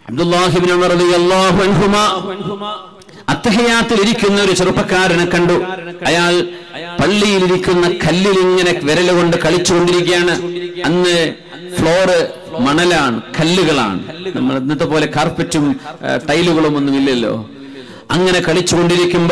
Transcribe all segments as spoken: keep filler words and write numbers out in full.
അബ്ദുല്ലാഹി ഇബ്നു ഉമർ റളിയല്ലാഹു അൻഹുമാ അത്തഹിയാത്തിൽ ഇരിക്കുന്ന ഒരു ചെറുപ്പക്കാരനെ കണ്ടു. അയാൾ പള്ളിയിലിരിക്കുന്ന കല്ലിൽ ഇങ്ങനെ വിരലുകൊണ്ട് കളിച്ചുകൊണ്ടിരിക്കുകയാണ്. അന്ന് ഫ്ലോറ് മണലാണ്, കല്ലുകളാണ്. നമ്മൾ ഇന്നത്തെ പോലെ കാർപ്പറ്റും ടൈലുകളും ഒന്നും ഇല്ലല്ലോ. അങ്ങനെ കളിച്ചുകൊണ്ടിരിക്കുമ്പോ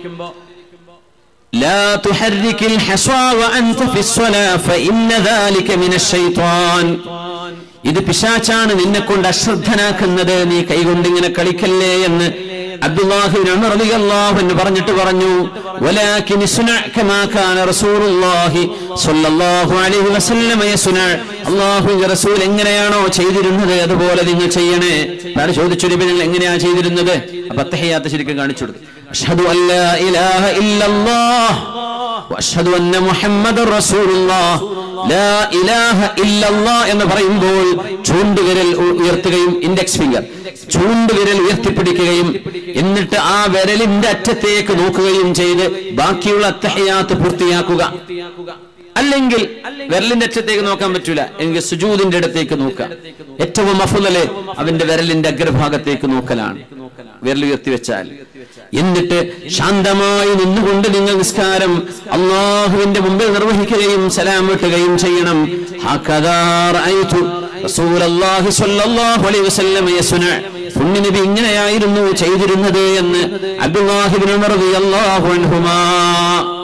ലാ തുഹർരികിൽ ഹസ്വാ വഅൻത ഫിസ്സലാ ഫഇന്ന ദാലിക മിനശ്ശൈത്വാൻ, ഇത് പിശാചാണ് നിന്നെ കൊണ്ട് അശ്രദ്ധനാക്കുന്നത്, നീ കൈകൊണ്ട് ഇങ്ങനെ കളിക്കല്ലേ എന്ന് അബ്ദുല്ലാഹി ഇബ്നു ഉമർ റളിയല്ലാഹു അൻഹു പറഞ്ഞിട്ട് പറഞ്ഞു, വലാകിൻ ഇസ്ന കമാ കാന റസൂലുള്ളാഹി സ്വല്ലല്ലാഹു അലൈഹി വസല്ലം യസ്ന, അല്ലാഹുവിന്റെ റസൂൽ എങ്ങനെയാണോ ചെയ്തിരുന്നത് അതുപോലെ നിങ്ങൾ ചെയ്യണേ. ആര് ചോദിച്ചു, നബി നിങ്ങൾ എങ്ങനെയാ ചെയ്തിരുന്നത്? അപ്പോൾ തഹയ്യാത്ത് ശരിക്കും കാണിച്ചു കൊടുത്തു. അഷ്ഹദു അല്ലാ ഇലാഹ ഇല്ലല്ലാഹ് വഅഷ്ഹദു അന്ന മുഹമ്മദർ റസൂലുള്ളാഹ്. ലാ ഇലാഹ ഇല്ലല്ലാഹ് എന്ന് പറയുമ്പോൾ ചൂണ്ടുവിരൽ ഉയർത്തുകയും ഇൻഡെക്സ് ഫിംഗർ ചൂണ്ടുവിരൽ ഉയർത്തിപ്പിടിക്കുകയും എന്നിട്ട് ആ വിരലിന്റെ അറ്റത്തേക്ക് നോക്കുകയും ചെയ്ത് ബാക്കിയുള്ള തഹയ്യാത്ത് പൂർത്തിയാക്കുക. അല്ലെങ്കിൽ വിരലിന്റെ അറ്റത്തേക്ക് നോക്കാൻ പറ്റൂല, എങ്കിൽ സുജൂദിന്റെ അടുത്തേക്ക് നോക്കുക. ഏറ്റവും അഫ്ളല് അവന്റെ വിരലിന്റെ അഗ്രഭാഗത്തേക്ക് നോക്കലാണ്, വിരൽ ഉയർത്തി വെച്ചാൽ. എന്നിട്ട് ശാന്തമായി നിന്നുകൊണ്ട് നിങ്ങൾ നിസ്കാരം അല്ലാഹുവിന്റെ മുമ്പിൽ നിർവഹിക്കുകയും സലാം വീട്ടുകയും ചെയ്യണം. ഹകദാ റഅയ്തു റസൂലുള്ളാഹി സ്വല്ലല്ലാഹു അലൈഹി വസല്ലം യസ്ന, പുണ്യനബി ഇങ്ങനെയായിരുന്നു ചെയ്തിരുന്നത് എന്ന് അബ്ദുല്ലാഹി ഇബ്നു ഉമർ റളിയല്ലാഹു അൻഹുമാ